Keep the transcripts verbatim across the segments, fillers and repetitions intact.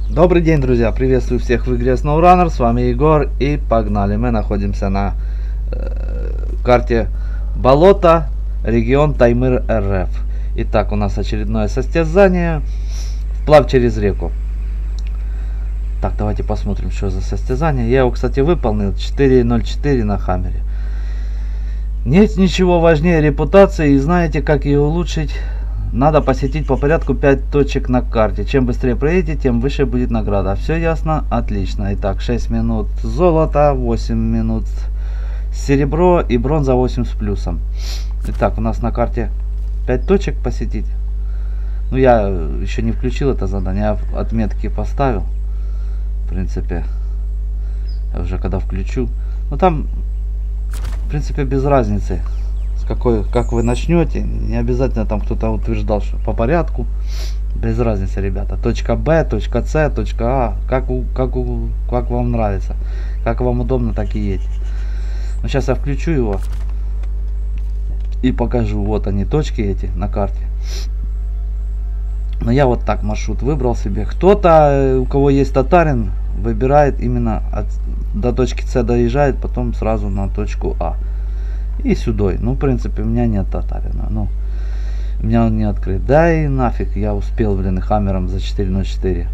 Добрый день, друзья! Приветствую всех в игре SnowRunner, с вами Егор, и погнали! Мы находимся на э, карте болото, регион Таймыр РФ. Итак, у нас очередное состязание, вплавь через реку. Так, давайте посмотрим, что за состязание. Я его, кстати, выполнил четыре ноль четыре на Хаммере. Нет ничего важнее репутации, и знаете, как ее улучшить? Надо посетить по порядку пять точек на карте. Чем быстрее проедете, тем выше будет награда. Все ясно? Отлично. Итак, шесть минут золото, восемь минут серебро и бронза восемь с плюсом. Итак, у нас на карте пять точек посетить. Ну, я еще не включил это задание, я отметки поставил. В принципе, я уже когда включу. Ну, там, в принципе, без разницы. Какой, как вы начнете, не обязательно там кто-то утверждал, что по порядку, без разницы, ребята. Точка Б, точка С, точка А, как, у, как, у, как вам нравится, как вам удобно, так и едете. Но сейчас я включу его и покажу. Вот они, точки эти на карте. Но я вот так маршрут выбрал себе. Кто-то, у кого есть татарин, выбирает именно от, до точки С доезжает, потом сразу на точку А. И сюда. Ну, в принципе, у меня нет татарина. Ну, у меня он не открыт. Да и нафиг, я успел, блин, Хаммером за четыре ноль четыре.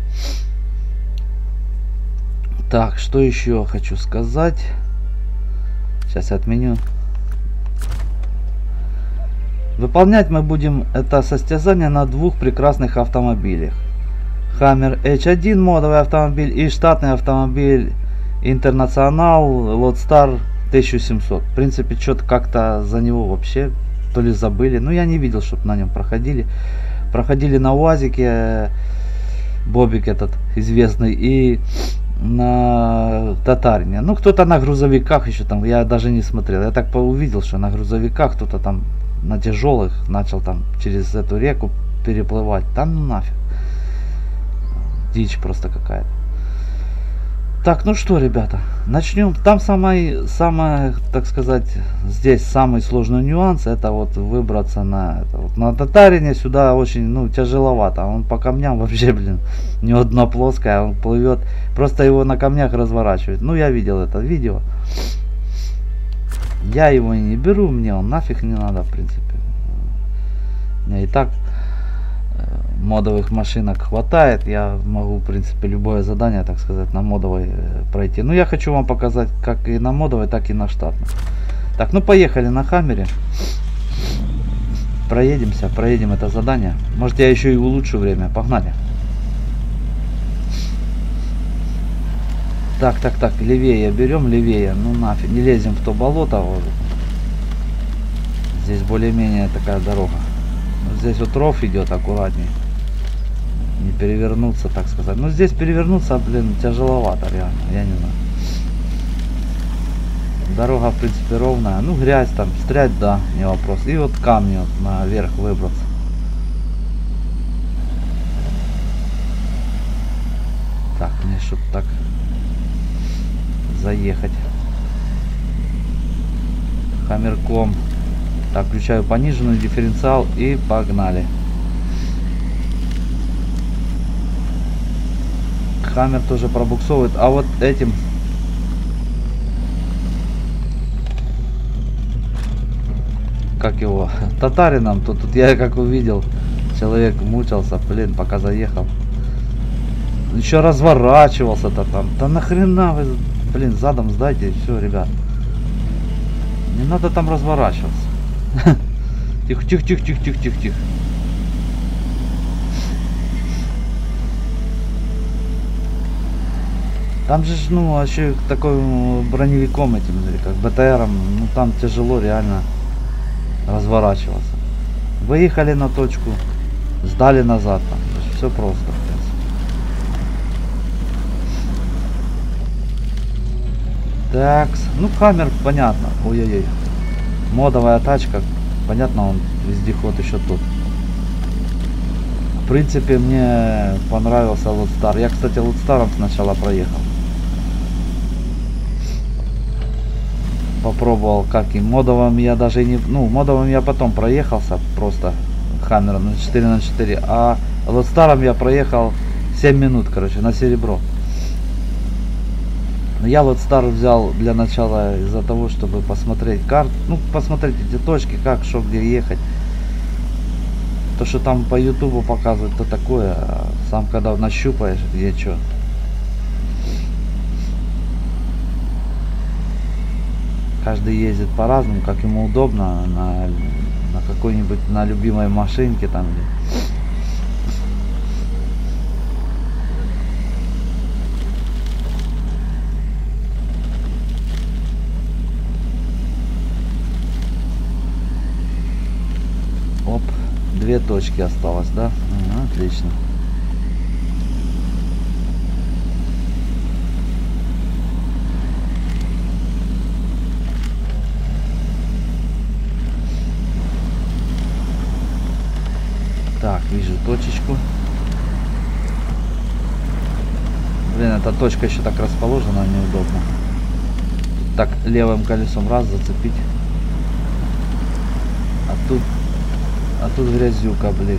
Так, что еще хочу сказать. Сейчас я отменю. Выполнять мы будем это состязание на двух прекрасных автомобилях. Hammer эйч один модовый автомобиль и штатный автомобиль International Loadstar тысяча семьсот. В принципе, что-то как-то за него вообще то ли забыли. Ну, я не видел, чтобы на нем проходили. Проходили на УАЗике, Бобик этот известный, и на Татарине. Ну, кто-то на грузовиках еще там, я даже не смотрел. Я так увидел, что на грузовиках кто-то там на тяжелых начал там через эту реку переплывать. Там ну нафиг. Дичь просто какая-то. Так, ну что, ребята, начнем. Там самый, самое, так сказать, здесь самый сложный нюанс, это вот выбраться на, это вот, на Татарине. Сюда очень, ну, тяжеловато. Он по камням вообще, блин, не одна плоская, он плывет. Просто его на камнях разворачивает. Ну, я видел это видео. Я его и не беру, мне он нафиг не надо, в принципе. Мне и так модовых машинок хватает, я могу, в принципе, любое задание, так сказать, на модовой пройти. Но я хочу вам показать, как и на модовой, так и на штатной. Так, ну поехали на Хаммере. Проедемся, проедем это задание. Может, я еще и улучшу время. Погнали. Так, так, так, левее берем, левее. Ну нафиг, не лезем в то болото. Здесь более-менее такая дорога. Здесь вот ров идет, аккуратней. Не перевернуться, так сказать. Но здесь перевернуться, блин, тяжеловато, реально. Я не знаю. Дорога, в принципе, ровная. Ну, грязь там, стрять, да, не вопрос. И вот камни вот наверх выбраться. Так, мне чтобы так заехать. Хаммерком. Так, включаю пониженный дифференциал и погнали. Хаммер тоже пробуксовывает, а вот этим как его татарином, то тут я как увидел, человек мучился, блин, пока заехал. Еще разворачивался-то там. Да нахрена вы, блин, задом сдайте, все, ребят. Не надо там разворачиваться. Тихо, тихо, тихо, тихо, тихо, тихо, тихо. Там же, ну, вообще такой броневиком этим, как БТРом, ну, там тяжело реально разворачиваться. Выехали на точку, сдали назад, там, все просто, в принципе. Так, ну, Хаммер, понятно, ой-ой-ой. Модовая тачка, понятно, он вездеход еще тут. В принципе, мне понравился Loadstar. Я, кстати, Loadstar'ом сначала проехал. Попробовал, как и модовым я даже не... Ну, модовым я потом проехался, просто Хаммером на четыре на четыре. А Loadstar'ом я проехал семь минут, короче, на серебро. Я вот Star взял для начала из-за того, чтобы посмотреть карту, ну, посмотреть эти точки, как, что, где ехать. То, что там по ютубу показывают, то такое, а сам когда нащупаешь, где что. Каждый ездит по-разному, как ему удобно, на, на какой-нибудь, на любимой машинке там. Оп, две точки осталось, да? Ага, отлично. Так, вижу точечку. Блин, эта точка еще так расположена, неудобно. Так, левым колесом раз зацепить. А тут, а тут грязюка, блин.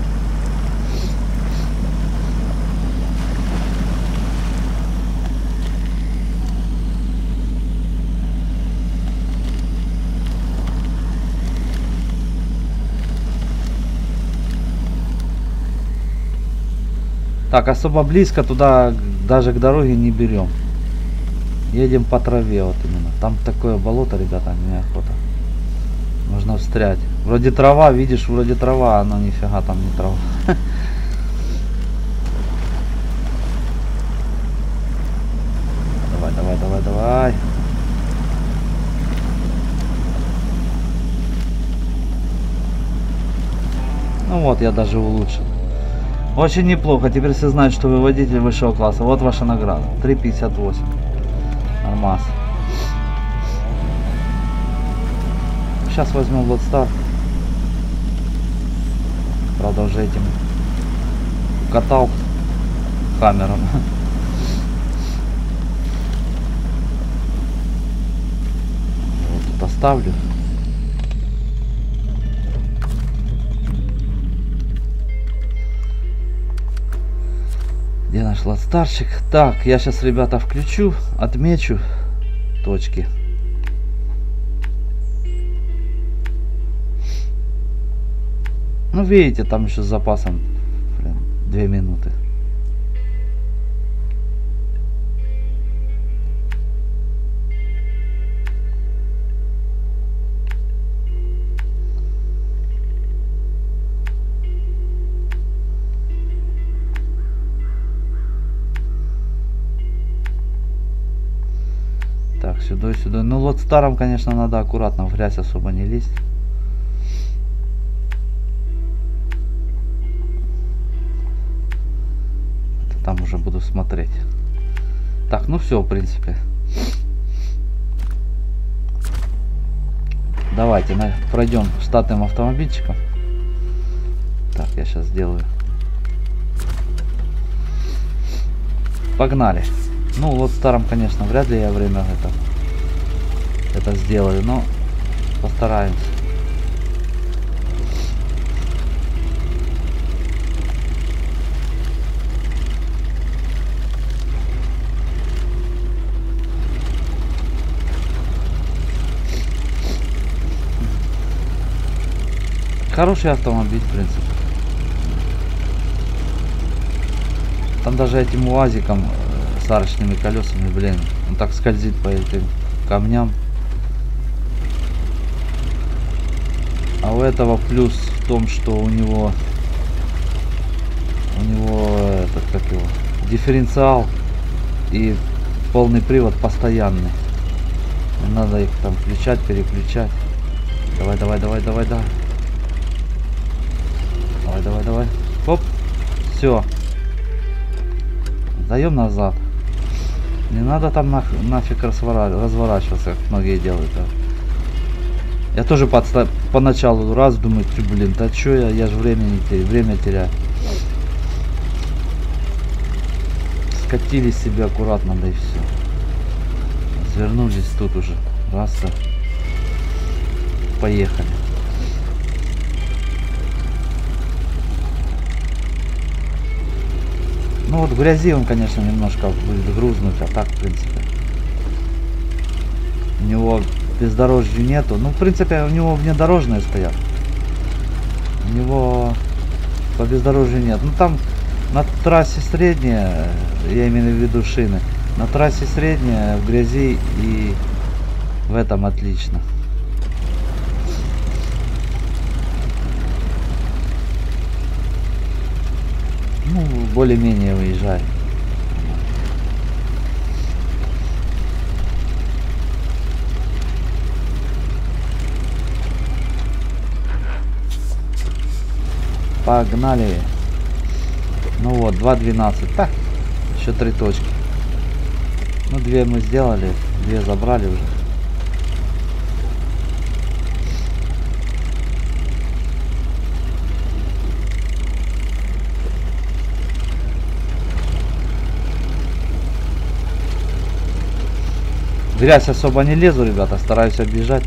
Так, особо близко туда, даже к дороге не берем. Едем по траве вот именно. Там такое болото, ребята, мне охота. Можно встрять. Вроде трава, видишь, вроде трава, но нифига там не трава. Давай, давай, давай, давай. Ну вот, я даже улучшил. Очень неплохо. Теперь все знают, что вы водитель высшего класса. Вот ваша награда. три пятьдесят восемь. Нормас. Сейчас возьму Лодстар. Правда, уже этим катал камером. Вот тут оставлю. Где наш Лодстарчик? Так, я сейчас, ребята, включу, отмечу точки. Ну, видите, там еще с запасом, блин, две минуты. Так, сюда и сюда. Ну, Лодстаром, конечно, надо аккуратно, в грязь особо не лезть. Это там уже буду смотреть. Так, ну все, в принципе. Давайте на, пройдем штатным автомобильчиком. Так, я сейчас сделаю. Погнали. Ну, Лодстаром, конечно, вряд ли я время это, это сделаю, но постараемся. Хороший автомобиль, в принципе. Там даже этим УАЗиком с арочными колесами, блин, он так скользит по этим камням. А у этого плюс в том, что у него у него этот, как его, дифференциал и полный привод постоянный. Не надо их там включать, переключать. Давай, давай, давай, давай, давай. Давай, давай, давай. Оп. Все. Даем назад. Не надо там нах нафиг разворачиваться, как многие делают. Да. Я тоже подста поначалу раз думаю, блин, да что я, я же времени теряю, время теряю. Скатились себе аккуратно, да и все. Свернулись тут уже. Раз, поехали. Ну вот в грязи он, конечно, немножко будет грузнуть, а так, в принципе, у него бездорожья нету. Ну, в принципе, у него внедорожные стоят. У него по бездорожью нет. Ну, там на трассе средняя, я имею в виду шины, на трассе средняя, в грязи, и в этом отлично. Ну, более-менее выезжай. Погнали. Ну вот, два двенадцать. Так, еще три точки. Ну, две мы сделали, две забрали уже. В грязь особо не лезу, ребята, стараюсь объезжать.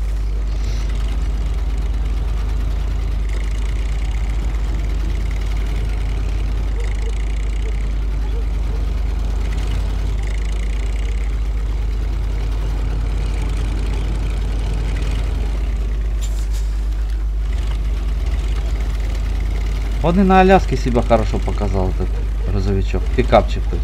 Он и на Аляске себя хорошо показал, этот грузовичок, пикапчик, то есть.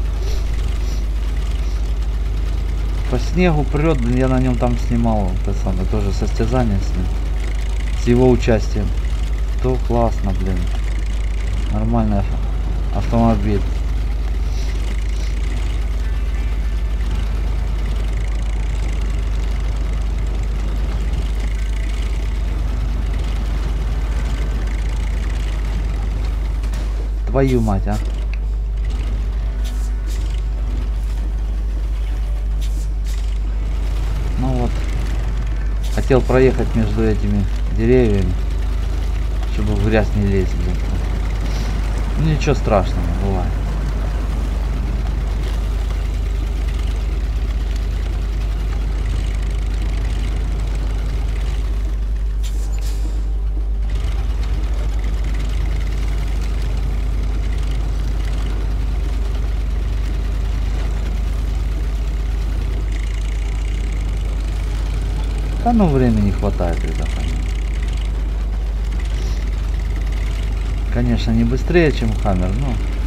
По снегу прет, блин, я на нем там снимал, это самое, тоже состязание с ним, с его участием. То классно, блин, нормальный автомобиль. Твою мать, а. Ну вот. Хотел проехать между этими деревьями, чтобы в грязь не лезть, блин. Ну ничего страшного, бывает. Да ну времени хватает, ребята. Конечно, не быстрее, чем Хаммер, но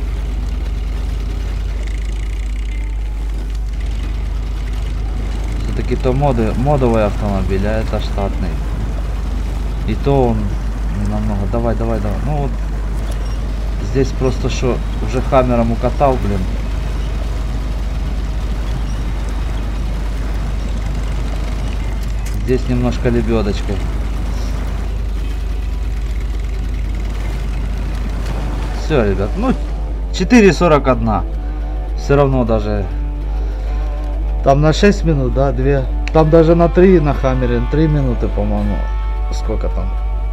все-таки то моды, модовый автомобиль, а это штатный. И то он не намного. Давай, давай, давай. Ну вот здесь просто что уже Хаммером укатал, блин. Здесь немножко лебедочкой. Все, ребят, ну четыре сорок один. Все равно даже там на шесть минут, да, две. Там даже на три на Хаммере, три минуты, по-моему. Сколько там?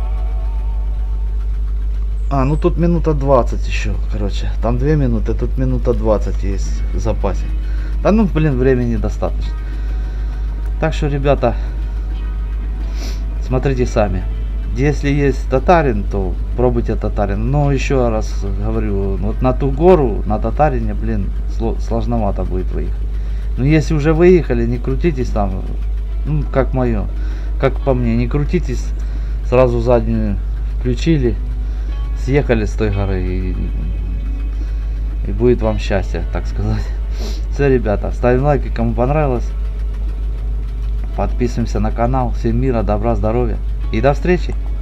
А, ну тут минута двадцать еще, короче. Там две минуты, тут минута двадцать есть в запасе. Да ну, блин, времени достаточно. Так что, ребята, смотрите сами. Если есть татарин, то пробуйте татарин. Но еще раз говорю, вот на ту гору, на татарине, блин, сложновато будет выехать. Но если уже выехали, не крутитесь там, ну, как мое, как по мне, не крутитесь, сразу заднюю включили, съехали с той горы, и, и будет вам счастье, так сказать. Все, ребята, ставим лайки, кому понравилось. Подписываемся на канал. Всем мира, добра, здоровья и до встречи.